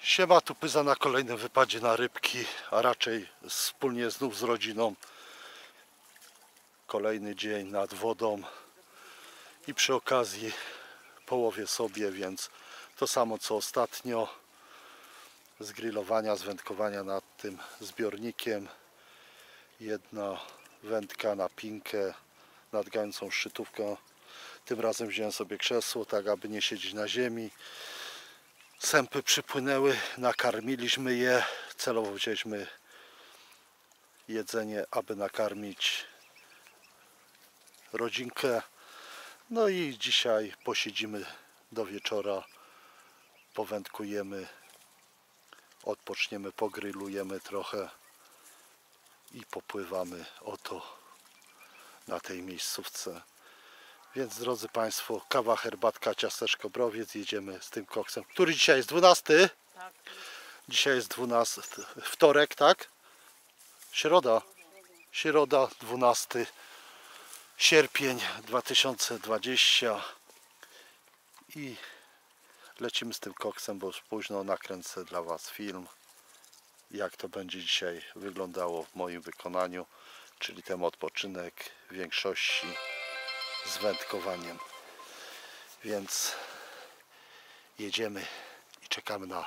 Siema, tu Pyza na kolejnym wypadzie na rybki, a raczej wspólnie znów z rodziną. Kolejny dzień nad wodą i przy okazji połowię sobie, więc to samo co ostatnio. Z grillowania, z wędkowania nad tym zbiornikiem. Jedna wędka na pinkę nad gającą szczytówką. Tym razem wziąłem sobie krzesło, tak aby nie siedzieć na ziemi. Sępy przypłynęły, nakarmiliśmy je. Celowo wzięliśmy jedzenie, aby nakarmić rodzinkę. No i dzisiaj posiedzimy do wieczora, powędkujemy, odpoczniemy, pogrillujemy trochę i popływamy oto na tej miejscówce. Więc drodzy Państwo, kawa, herbatka, ciasteczko, browiec, jedziemy z tym koksem. Który dzisiaj jest 12? Tak. Dzisiaj jest 12, wtorek, tak? Środa, 12 sierpień 2020 i lecimy z tym koksem, bo już późno nakręcę dla Was film, jak to będzie dzisiaj wyglądało w moim wykonaniu, czyli ten odpoczynek w większości z wędkowaniem. Więc jedziemy i czekamy na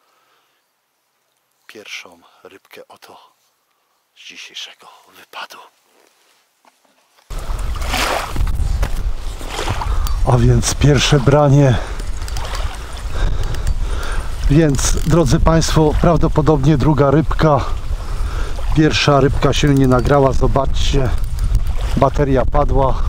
pierwszą rybkę oto z dzisiejszego wypadu. A więc pierwsze branie. Więc drodzy Państwo, prawdopodobnie druga rybka. Pierwsza rybka się nie nagrała, zobaczcie. Bateria padła.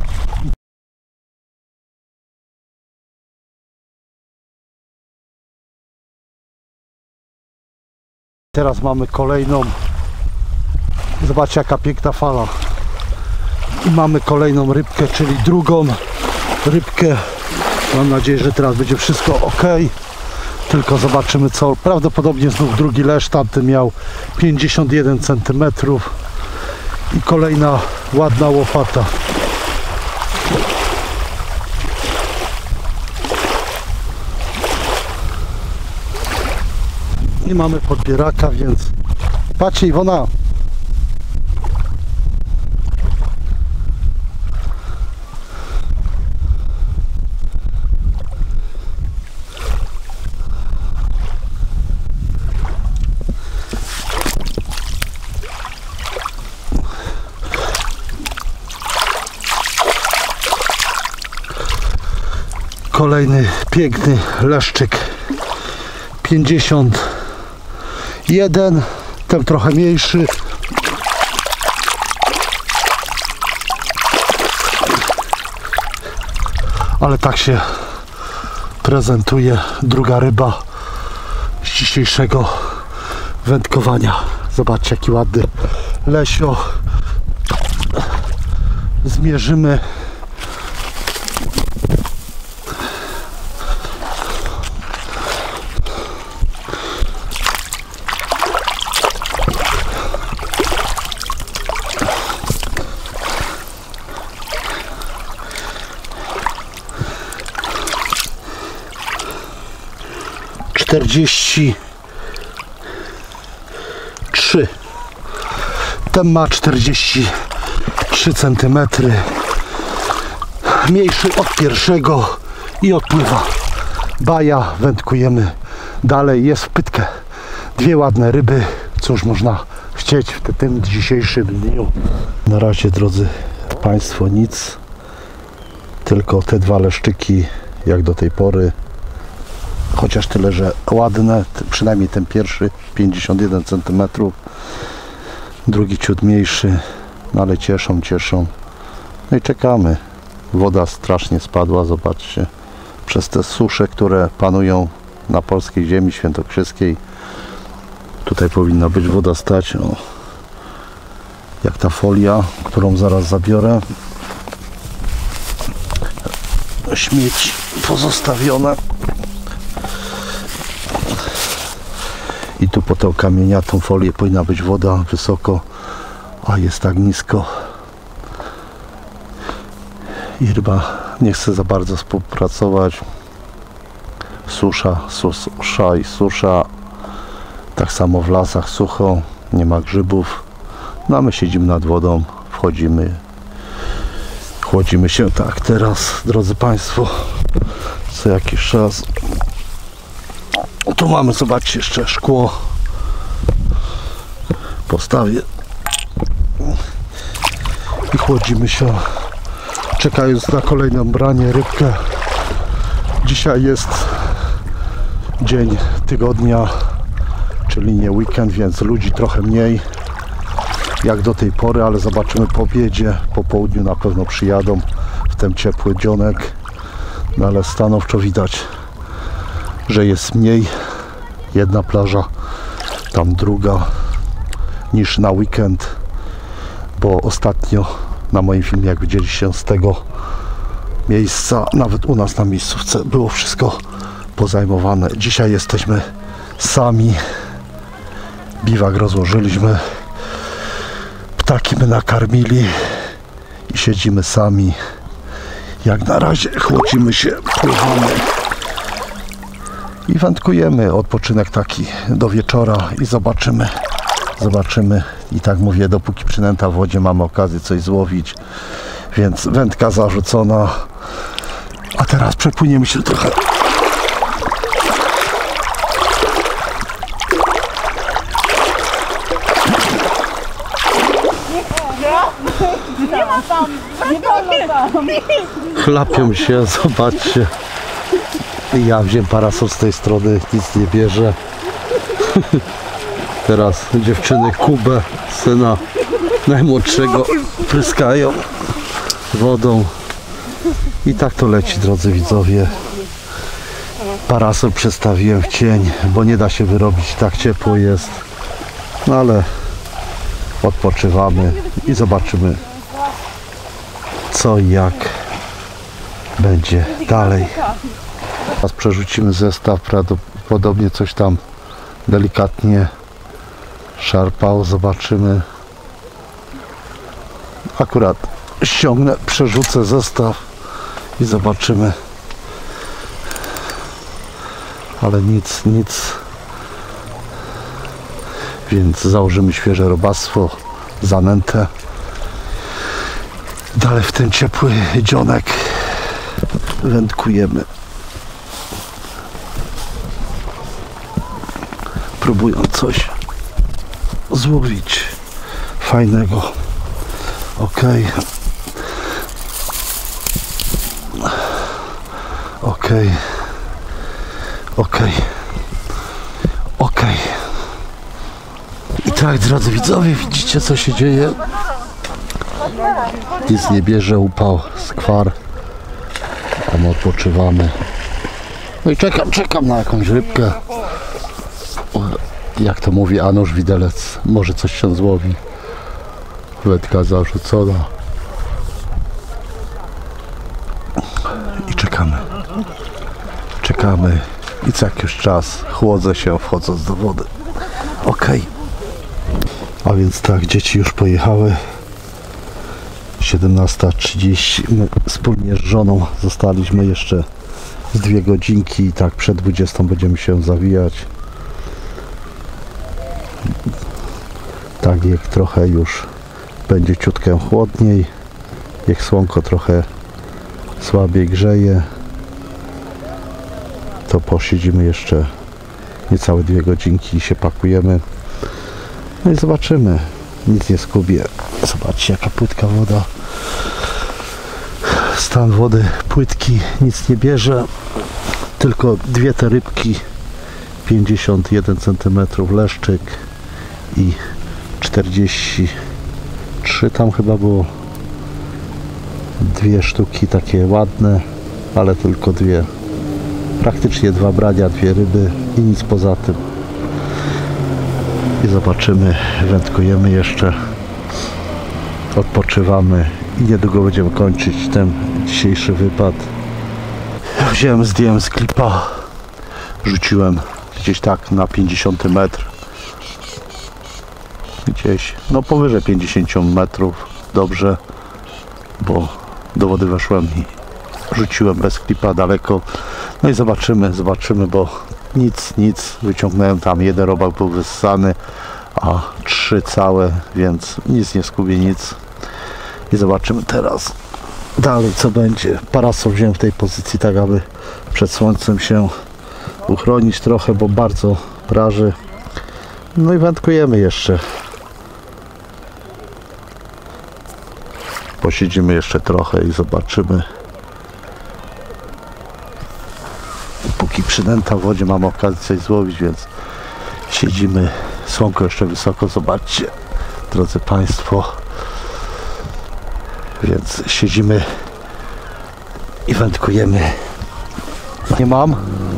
Teraz mamy kolejną. Zobaczcie, jaka piękna fala. I mamy kolejną rybkę, czyli drugą rybkę. Mam nadzieję, że teraz będzie wszystko ok. Tylko zobaczymy co. Prawdopodobnie znów drugi leszcz. Tamten miał 51 cm. I kolejna ładna łopata. I mamy podbieraka, więc patrzcie, Iwona. Kolejny piękny leszczyk, 51, ten trochę mniejszy. Ale tak się prezentuje druga ryba z dzisiejszego wędkowania. Zobaczcie, jaki ładny lesio. Zmierzymy. Czterdzieści 3. Ten ma 43 cm. Mniejszy od pierwszego i odpływa. Baja, wędkujemy dalej. Jest w pytkę. Dwie ładne ryby. Cóż można chcieć w tym dzisiejszym dniu. Na razie, drodzy Państwo, nic. Tylko te dwa leszczyki jak do tej pory. Chociaż tyle, że ładne, przynajmniej ten pierwszy 51 cm, drugi ciut mniejszy, no ale cieszą. No i czekamy. Woda strasznie spadła, zobaczcie. Przez te susze, które panują na polskiej ziemi świętokrzyskiej. Tutaj powinna być woda stać. O, jak ta folia, którą zaraz zabiorę. Śmieci pozostawione. I tu po tą kamieniatą folię powinna być woda wysoko, a jest tak nisko. I ryba nie chce za bardzo współpracować. Susza i susza. Tak samo w lasach sucho, nie ma grzybów. No a my siedzimy nad wodą, wchodzimy, chłodzimy się. Tak, teraz, drodzy Państwo, co jakiś czas. Tu mamy, zobaczcie, jeszcze szkło. Postawię i chłodzimy się, czekając na kolejną branie, rybkę. Dzisiaj jest dzień tygodnia, czyli nie weekend, więc ludzi trochę mniej jak do tej pory, ale zobaczymy po obiedzie, po południu na pewno przyjadą w ten ciepły dzionek. No ale stanowczo widać, że jest mniej, jedna plaża, tam druga, niż na weekend, bo ostatnio na moim filmie, jak widzieliście, z tego miejsca, nawet u nas na miejscówce, było wszystko pozajmowane. Dzisiaj jesteśmy sami, biwak rozłożyliśmy, ptaki my nakarmili i siedzimy sami. Jak na razie chłodzimy się, pływamy i wędkujemy. Odpoczynek taki do wieczora i zobaczymy. I tak mówię, dopóki przynęta w wodzie, mamy okazję coś złowić, więc wędka zarzucona. A teraz przepłyniemy się trochę. Nie ma tam! Nie wolno tam! Chlapią się, zobaczcie. Ja wziąłem parasol z tej strony, nic nie bierze. Teraz dziewczyny Kubę, syna najmłodszego, pryskają wodą. I tak to leci, drodzy widzowie. Parasol przestawiłem w cień, bo nie da się wyrobić, tak ciepło jest. No ale odpoczywamy i zobaczymy, co i jak będzie dalej. Teraz przerzucimy zestaw, prawdopodobnie coś tam delikatnie szarpał, zobaczymy. Akurat ściągnę, przerzucę zestaw i zobaczymy. Ale nic. Więc założymy świeże robactwo, zanętę. Dalej w ten ciepły dzionek wędkujemy. Próbując coś złowić fajnego. Ok. I tak, drodzy widzowie, widzicie, co się dzieje. Nic nie bierze, upał, skwar. A my odpoczywamy. No i czekam na jakąś rybkę. Jak to mówi Anusz Widelec, może coś się złowi. Wędka zarzucona. I czekamy. I co jakiś czas chłodzę się, wchodząc do wody. Ok. A więc tak, dzieci już pojechały. 17:30. My wspólnie z żoną zostaliśmy jeszcze z 2 godzinki i tak przed 20 będziemy się zawijać. Tak, jak trochę już będzie ciutkę chłodniej, jak słonko trochę słabiej grzeje, to posiedzimy jeszcze niecałe 2 godzinki i się pakujemy. No i zobaczymy. Nic nie skubię. Zobaczcie, jaka płytka woda. Stan wody płytki, nic nie bierze. Tylko 2 te rybki, 51 cm leszczyk i 43 tam chyba było. 2 sztuki takie ładne, ale tylko 2. Praktycznie 2 brania, 2 ryby i nic poza tym. I zobaczymy, wędkujemy jeszcze, odpoczywamy i niedługo będziemy kończyć ten dzisiejszy wypad. Zdjąłem z klipa, rzuciłem gdzieś tak na 50 metr, gdzieś no powyżej 50 metrów, dobrze, bo do wody weszłem i rzuciłem bez klipa daleko. No i zobaczymy, bo Nic. Wyciągnąłem tam, jeden robak był wyssany, a 3 całe, więc nic nie skubię, nic. I zobaczymy teraz dalej, co będzie. Parasol wziąłem w tej pozycji, tak aby przed słońcem się uchronić trochę, bo bardzo praży. No i wędkujemy jeszcze. Posiedzimy jeszcze trochę i zobaczymy. Póki przynęta w wodzie, mamy okazję coś złowić, więc siedzimy. Słonko jeszcze wysoko, zobaczcie, drodzy Państwo. Więc siedzimy i wędkujemy. Nie mam.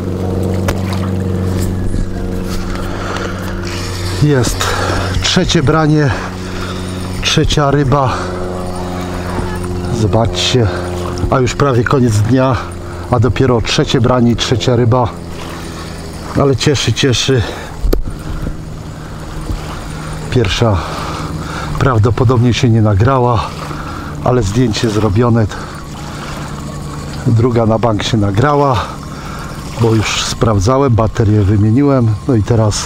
Jest trzecie branie, trzecia ryba. Zobaczcie, a już prawie koniec dnia, a dopiero trzecie branie i trzecia ryba. Ale cieszy. Pierwsza prawdopodobnie się nie nagrała, ale zdjęcie zrobione. Druga na bank się nagrała, bo już sprawdzałem, baterię wymieniłem. No i teraz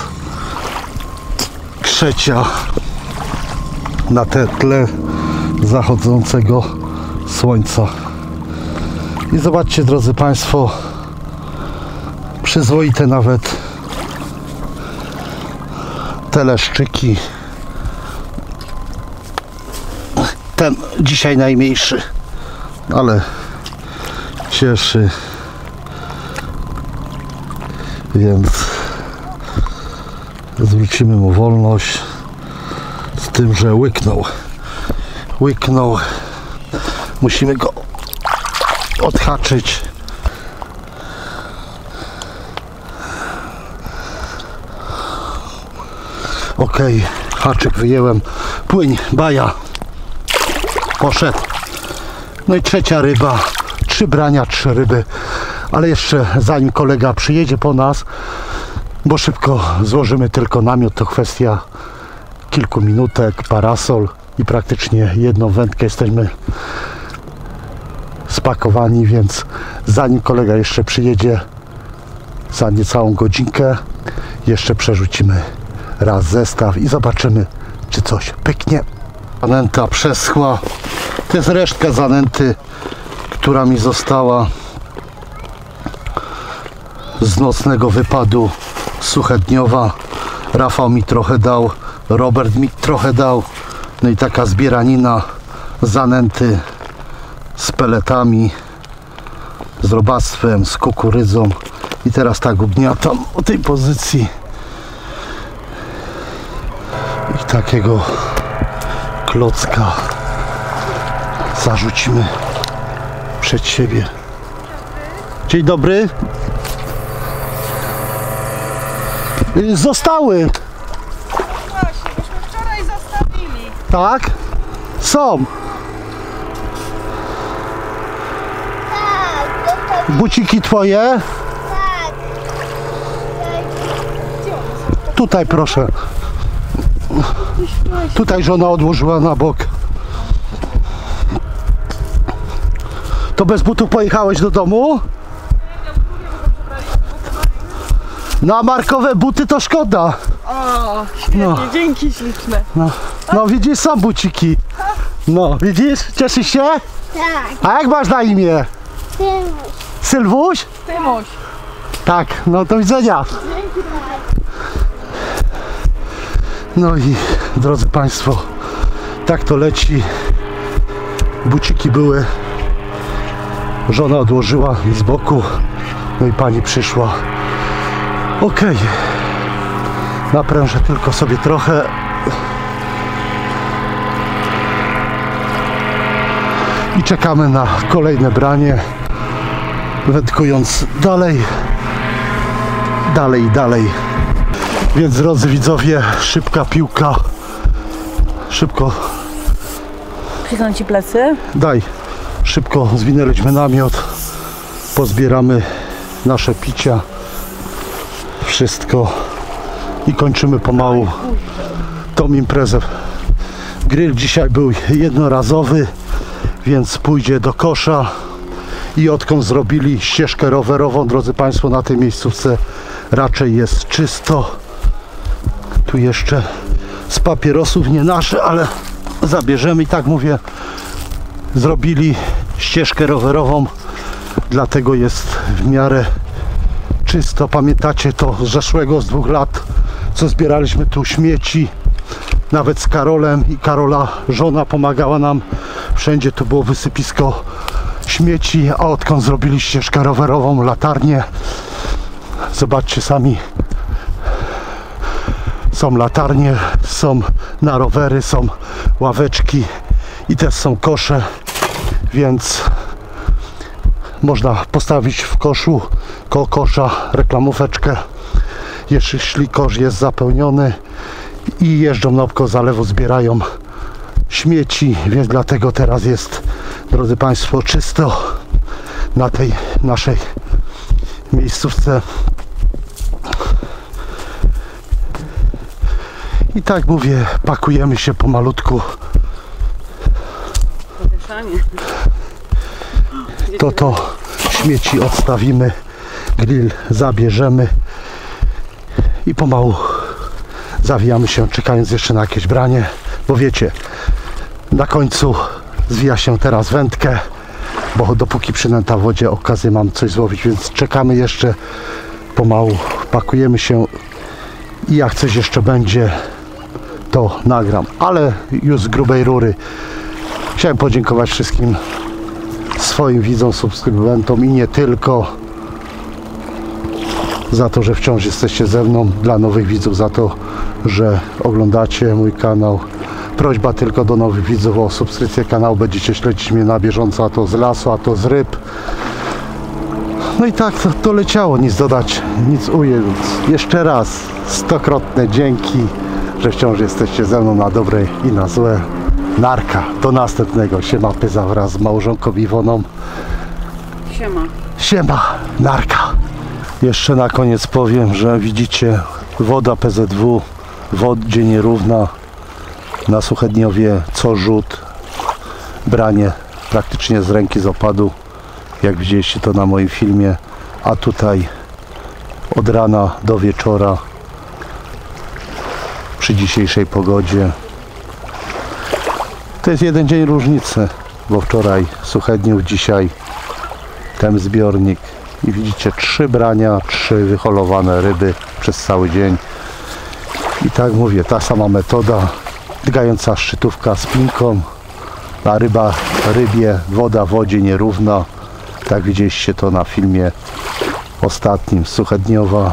trzecia na tle zachodzącego słońca. I zobaczcie, drodzy Państwo, przyzwoite nawet teleszczyki. Ten dzisiaj najmniejszy, ale cieszy, więc zwrócimy mu wolność, z tym, że łyknął. Musimy go odhaczyć. Ok, haczyk wyjęłem. Płyń, baja. Poszedł. No i trzecia ryba. 3 brania, 3 ryby. Ale jeszcze zanim kolega przyjedzie po nas, bo szybko złożymy tylko namiot, to kwestia kilku minutek, parasol i praktycznie jedną wędkę jesteśmy spakowani, więc zanim kolega jeszcze przyjedzie, za niecałą godzinkę jeszcze przerzucimy raz zestaw i zobaczymy, czy coś pyknie. Zanęta przeschła. To jest resztka zanęty, która mi została z nocnego wypadu Suchedniowa. Rafał mi trochę dał, Robert mi trochę dał. No i taka zbieranina zanęty z peletami, z robactwem, z kukurydzą. I teraz tak ugniatam o tej pozycji i takiego klocka zarzucimy przed siebie. Dzień dobry. Zostały. Właśnie, myśmy wczoraj zostawili. Tak? Są. Tak, Buciki twoje? tak. Tutaj proszę. Tutaj żona odłożyła na bok. To bez butów pojechałeś do domu? Na markowe buty to szkoda. O, świetnie, No. dzięki śliczne. No widzisz, są buciki. No widzisz, cieszysz się? Tak, A jak masz na imię? Tymuś. Sylwuś? Tymuś. Tak, no do widzenia. No i drodzy Państwo, tak to leci. Buciki były. Żona odłożyła z boku. No i pani przyszła. Okej. Naprężę tylko sobie trochę. I czekamy na kolejne branie. Wędkując dalej. Dalej. Więc drodzy widzowie, szybka piłka. Szybko Przyznam ci plecy. daj. Szybko zwinęliśmy namiot. Pozbieramy nasze picia. Wszystko. I kończymy pomału tą imprezę. Grill dzisiaj był jednorazowy, więc pójdzie do kosza i odkąd zrobili ścieżkę rowerową, drodzy Państwo, na tej miejscówce raczej jest czysto. Tu jeszcze z papierosów, nie nasze, ale zabierzemy. I tak mówię, zrobili ścieżkę rowerową, dlatego jest w miarę czysto. Pamiętacie to z zeszłego, z 2 lat, co zbieraliśmy tu śmieci, nawet z Karolem, i Karola żona pomagała nam. Wszędzie tu było wysypisko śmieci, a odkąd zrobili ścieżkę rowerową, latarnie, zobaczcie sami, są latarnie, są na rowery, są ławeczki i też są kosze, więc można postawić w koszu, koło kosza reklamóweczkę, jeśli kosz jest zapełniony, i jeżdżą naokoło zalewu, zbierają śmieci, więc dlatego teraz jest, drodzy Państwo, czysto na tej naszej miejscówce. I tak mówię, pakujemy się pomalutku. To śmieci odstawimy, grill zabierzemy i pomału zawijamy się, czekając jeszcze na jakieś branie, bo wiecie, na końcu zwija się teraz wędkę, bo dopóki przynęta w wodzie, okazję mam coś złowić, więc czekamy jeszcze, pomału pakujemy się i jak coś jeszcze będzie, to nagram, ale już z grubej rury. Chciałem podziękować wszystkim swoim widzom, subskrybentom i nie tylko, za to, że wciąż jesteście ze mną, dla nowych widzów za to, że oglądacie mój kanał. Prośba tylko do nowych widzów o subskrypcję kanału, będziecie śledzić mnie na bieżąco, a to z lasu, a to z ryb. No i tak to leciało, nic dodać, nic ująć. Jeszcze raz 100-krotne dzięki, że wciąż jesteście ze mną na dobre i na złe. Narka, do następnego. Siema Pyza wraz z małżonką Iwoną. Siema. Siema, narka. Jeszcze na koniec powiem, że widzicie, woda PZW, wodzie nierówna, na Suchedniowie co rzut, branie praktycznie z ręki, z opadu, jak widzieliście to na moim filmie, a tutaj od rana do wieczora przy dzisiejszej pogodzie. To jest jeden dzień różnicy, bo wczoraj Suchedniów, dzisiaj ten zbiornik. I widzicie, 3 brania, 3 wyholowane ryby przez cały dzień. I tak mówię, ta sama metoda, drgająca szczytówka z pinką, a ryba rybie, woda w wodzie nierówna. Tak widzieliście to na filmie ostatnim z Suchedniowa.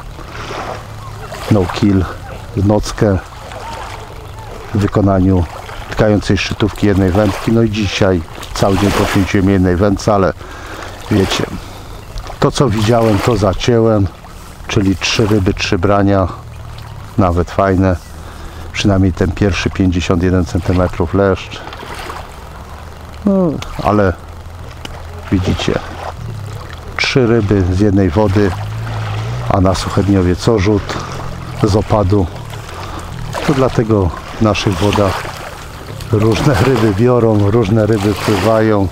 No kill, nockę w wykonaniu drgającej szczytówki, jednej wędki. No i dzisiaj cały dzień poświęciłem jednej wędce, ale wiecie, to co widziałem, to zacięłem, czyli 3 ryby, 3 brania, nawet fajne, przynajmniej ten pierwszy 51 cm leszcz, no ale widzicie, 3 ryby z jednej wody, a na Suchedniowie co rzut z opadu. To dlatego w naszych wodach różne ryby biorą, różne ryby pływają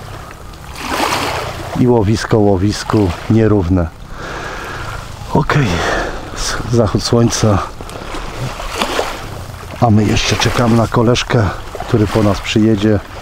i łowisko łowisku nierówne. Ok, zachód słońca, a my jeszcze czekamy na koleżkę, który po nas przyjedzie.